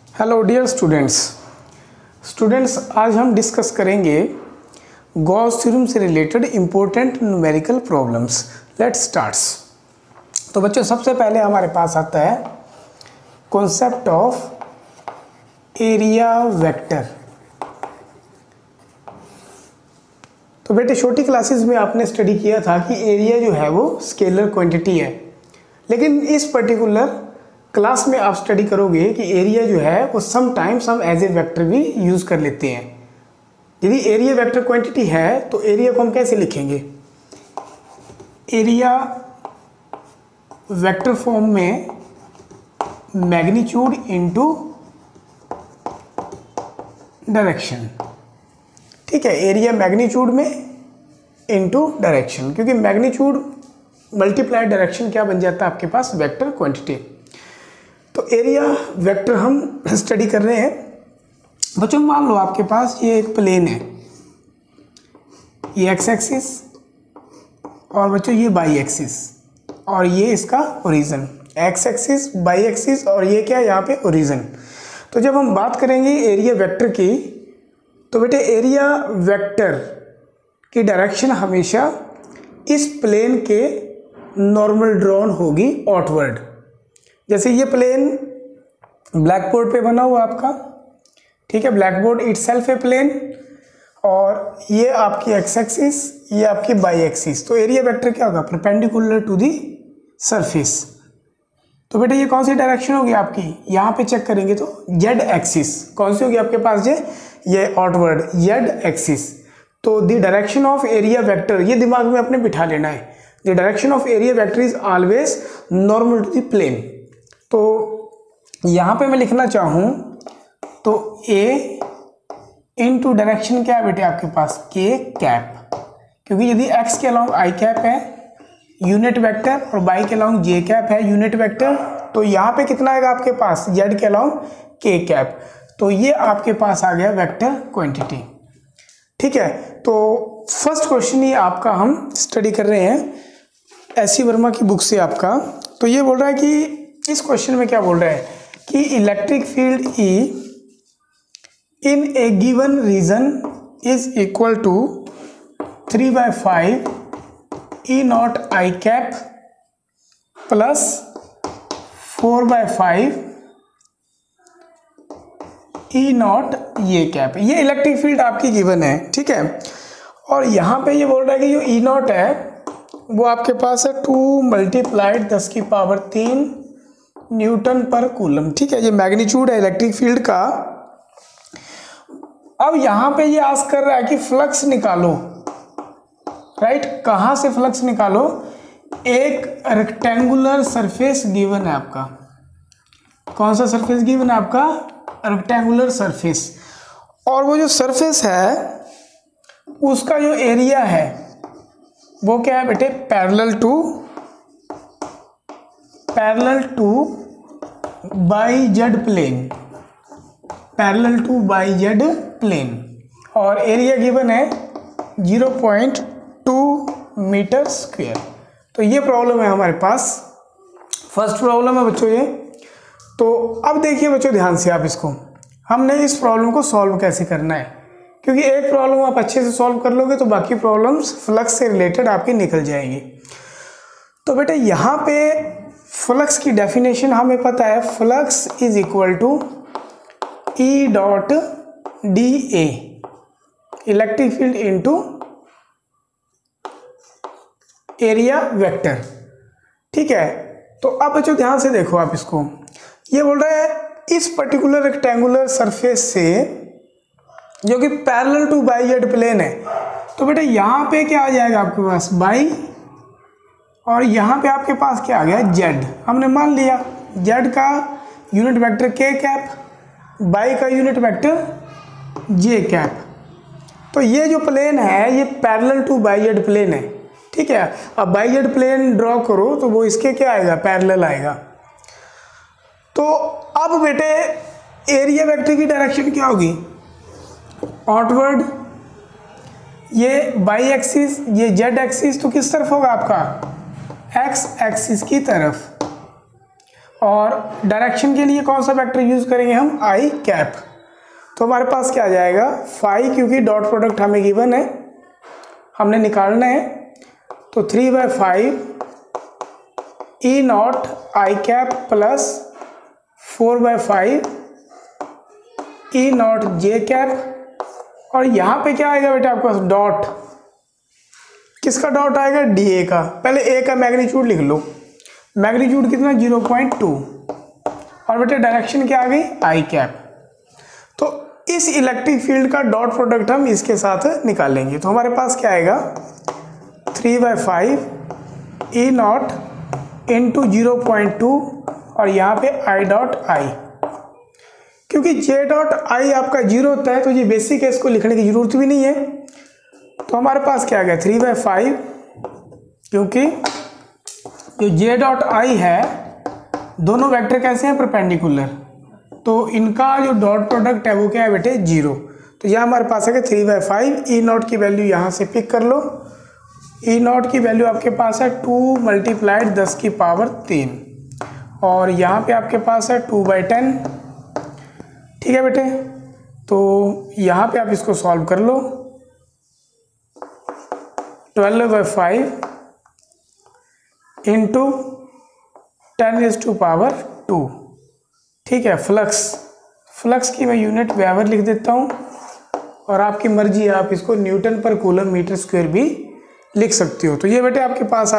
Hello dear students आज हम discuss करेंगे गॉस थ्योरम से related important numerical problems. Let's starts. तो बच्चों सबसे पहले हमारे पास आता है कॉन्सेप्ट ऑफ एरिया वेक्टर। तो बेटे छोटी क्लासेस में आपने स्टडी किया था कि एरिया जो है वो स्केलर क्वांटिटी है, लेकिन इस पर्टिकुलर क्लास में आप स्टडी करोगे कि एरिया जो है वो समटाइम्स हम एज ए वेक्टर भी यूज़ कर लेते हैं। यदि एरिया वेक्टर क्वांटिटी है तो एरिया को हम कैसे लिखेंगे? एरिया वेक्टर फॉर्म में मैग्नीट्यूड इनटू डायरेक्शन। ठीक है, एरिया मैग्नीट्यूड में इनटू डायरेक्शन, क्योंकि मैग्नीट्यूड मल्टीप्लाई डायरेक्शन क्या बन जाता है आपके पास? Vector quantity. तो एरिया वेक्टर हम स्टडी कर रहे हैं। बच्चों मान लो आपके पास ये एक प्लेन है, ये एक्स एक्सिस और बच्चों ये वाई एक्सिस, और ये इसका origin. X axis, y axis और ये क्या है यहाँ पे? ओरिजिन। तो जब हम बात करेंगे एरिया वेक्टर की, तो बेटे एरिया वेक्टर की डायरेक्शन हमेशा इस प्लेन के नॉर्मल ड्रॉन होगी आउटवर्ड। जैसे ये प्लेन ब्लैक बोर्ड पे बना हुआ आपका, ठीक है, ब्लैक बोर्ड इटसेल्फ है प्लेन, और ये आपकी एक्स एक्सिस, ये आपकी वाई एक्सिस। तो एरिया वेक्टर क्या होगा? Perpendicular to the surface. तो बेटा ये कौन सी डायरेक्शन होगी आपकी? यहाँ पे चेक करेंगे तो जेड एक्सिस। कौन सी होगी आपके पास? ये आउटवर्ड जेड एक्सिस। तो the direction of area vector, ये दिमाग में अपने बिठा लेना है, the direction of area vector is always normal to the plane. तो यहाँ पे मैं लिखना चाहूँ तो ए इनटू डायरेक्शन क्या है बेटे आपके पास? के कैप, क्योंकि यदि एक्स के अलाउंग आई कैप है यूनिट वेक्टर और वाई के अलाउंग जे कैप है यूनिट वेक्टर, तो यहाँ पे कितना आएगा आपके पास? जेड के अलाउंग के कैप। तो ये आपके पास आ गया वेक्टर क्वांटिटी। ठीक है, तो फर्स्ट क्वेश्चन ये आपका हम स्टडी कर रहे हैं एस.सी. वर्मा की बुक से आपका। तो ये बोल रहा है कि इस क्वेश्चन में क्या बोल रहा है कि electric field E in a given region is equal to 3/5 E not i cap plus 4/5 E not ये कैप। ये इलेक्ट्रिक फील्ड आपकी गिवन है, ठीक है। और यहाँ पे ये बोल रहा है कि जो E नॉट है वो आपके पास है 2 × 10⁻³ न्यूटन पर कूलम। ठीक है, ये मैग्नीट्यूड है इलेक्ट्रिक फील्ड का। अब यहाँ पे ये आस्क कर रहा है कि फ्लक्स निकालो, राइट? कहाँ से फ्लक्स निकालो? एक रेक्टेंगुलर सरफेस गिवन है आपका। कौन सा सरफेस गिवन है आपका? Rectangular surface. और वो जो सरफेस है उसका जो एरिया है वो क्या है बेटे? Parallel to y z plane, parallel to y z plane. और एरिया गिवन है 0.2 मीटर स्क्वायर। तो ये प्रॉब्लम है हमारे पास, फर्स्ट प्रॉब्लम है बच्चों ये। तो अब देखिए बच्चों ध्यान से आप इसको, हमने इस प्रॉब्लम को सॉल्व कैसे करना है, क्योंकि एक प्रॉब्लम आप अच्छे से सॉल्व कर लोगे तो बाकी प्रॉब्लम्स फ्लक्स से रिलेटेड आपकी निकल जाएंगी। तो बेटा यहाँ पे फ्लक्स की डेफिनेशन हमें पता है, flux is equal to E dot dA, electric field into area vector. ठीक है, तो अब बच्चों ध्यान से देखो आप इसको, ये बोल रहा है इस पर्टिकुलर रेक्टेंगुलर सरफेस से जो कि parallel to y z plane है। तो बेटा यहाँ पे क्या आ जाएगा आपके पास? बाई, और यहाँ पे आपके पास क्या आ गया? जेड। हमने मान लिया जेड का unit vector k cap, y का यूनिट वेक्टर जे कैप। तो ये जो प्लेन है ये parallel to y z plane है, ठीक है। अब बाई जेड प्लेन ड्रॉ करो तो वो इसके क्या आएगा? पैरेलल आएगा। तो अब बेटे एरिया वेक्टर की डायरेक्शन क्या होगी? आउटवर्ड। ये बाई एक्सिस, ये जेड एक्सिस, तो किस तरफ होगा आपका? एक्स एक्सिस की तरफ। और डायरेक्शन के लिए कौन सा वेक्टर यूज़ करेंगे हम, आई कैप। तो हमारे पास क्या आ जाएगा, फाई, क्योंकि डॉट प्रोडक्ट हमें गिवन है, हमने निकालना है, तो 3/5 E not i cap plus 4/5 E not j cap. और यहाँ पे क्या आएगा बेटा आपके पास, डॉट, किसका डॉट आएगा, डी ए का। पहले ए का मैग्नीट्यूड लिख लो, मैग्नीट्यूड कितना 0.2, और बेटे डायरेक्शन क्या आ गई, आई कैप। तो इस इलेक्ट्रिक फील्ड का डॉट प्रोडक्ट हम इसके साथ निकालेंगे। तो हमारे पास क्या आएगा, 3/5 ई नॉट इंटू 0.2, और यहाँ पे आई डॉट आई। क्योंकि जे डॉट आई आपका 0 होता है तो ये बेसिक है, इसको लिखने की जरूरत भी नहीं है। तो हमारे पास क्या आ गया, 3/5, क्योंकि जो जे डॉट आई है, दोनों वेक्टर कैसे हैं, परपेंडिकुलर, तो इनका जो डॉट प्रोडक्ट है वो क्या है बेटे, 0। तो यहाँ हमारे पास है 3/5, ई नॉट की वैल्यू यहाँ से पिक कर लो। ई नॉट की वैल्यू आपके पास है 2 × 10⁻³ और यहाँ पे आपके पास है 2/10। ठीक है बेटे, तो यहाँ पे आप इसको सॉल्व कर लो। 12/5 इंटू 10⁻²। ठीक है, फ्लक्स की मैं यूनिट वेबर लिख देता हूँ, और आपकी मर्जी है, आप इसको न्यूटन पर कूलम मीटर स्क्वायर भी लिख सकते हो। तो ये बेटे आपके पास